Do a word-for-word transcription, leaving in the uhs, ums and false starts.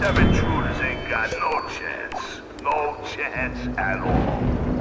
Them intruders ain't got no chance. No chance at all.